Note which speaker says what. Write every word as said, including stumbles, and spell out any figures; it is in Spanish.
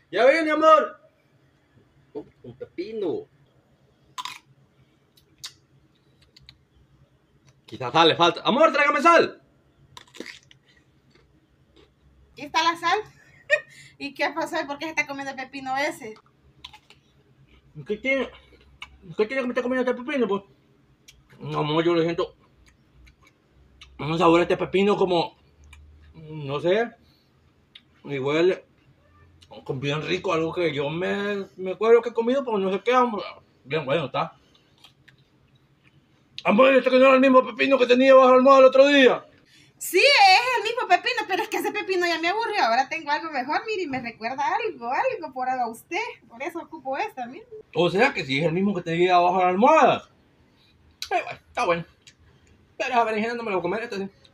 Speaker 1: Ya viene, amor. Oh, un pepino. Quizás sal le falta. Amor, tráigame sal.
Speaker 2: ¿Y está la sal? ¿Y qué pasó? ¿Por qué se está comiendo el pepino ese?
Speaker 1: ¿Qué tiene? ¿Qué tiene que me está comiendo este pepino, pues? No, amor, yo le siento un sabor a este pepino como, no sé, y huele con bien rico, algo que yo me, me acuerdo que he comido, pero no sé qué, amor. Bien bueno está. Amor, este que no era el mismo pepino que tenía bajo la almohada el otro día.
Speaker 2: Sí, es el mismo pepino, pero es que ese pepino ya me aburrió. Ahora tengo algo mejor, mire, y me recuerda algo, algo por a usted. Por eso ocupo esta, mire.
Speaker 1: O sea que sí es el mismo que tenía bajo la almohada. Eh, bueno, está bueno. Pero esa berenjena no me lo voy a comer, esta sí.